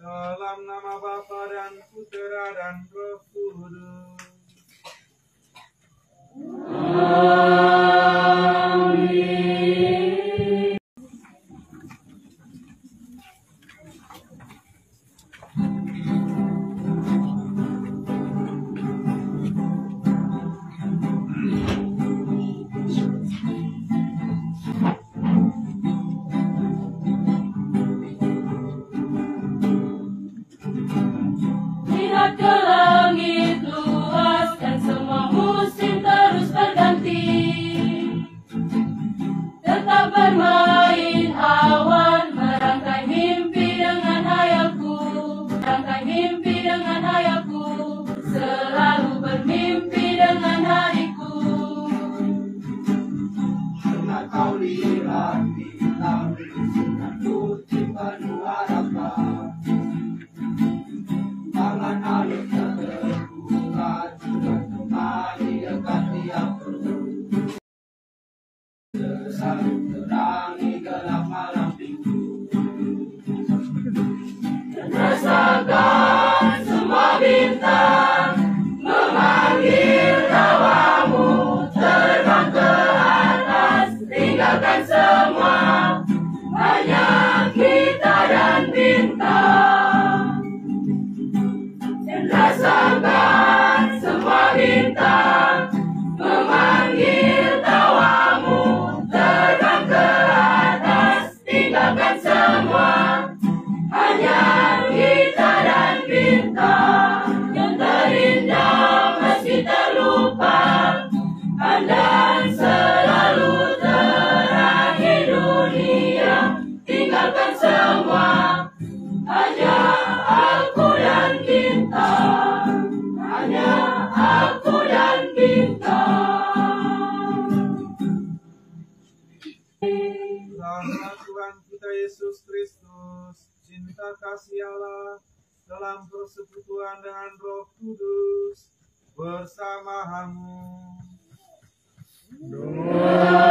Dalam nama Bapa dan Putera dan Roh Kudus. Amin. Lihat ke langit luas dan semua musim terus berganti. Tetap bermain awan, merangkai mimpi dengan hayalku, merangkai mimpi dengan hayalku, selalu bermimpi dengan hariku. Pernah kau lihat bintang dengan putih penuh harapan, tangan halus yang terbuka juga kembali dekat tiapku, selalu terangi gelap malam minggu. Dan rasakan semua bintang memanggil tawamu, terbang ke atas, tinggalkan semua, hanya kita dan bintang. Dan rasakan semua bintang memanggil tawamu, terbang ke atas, tinggalkan semua, hanya kita dan bintang. Yang terindah meski terlupa, pandang selalu terangi dunia, tinggalkan semua, hanya aku dan bintang, hanya aku dan bintang. Rahmat Tuhan kita Yesus Kristus, cinta kasih Allah dalam persekutuan dengan Roh Kudus bersamamu.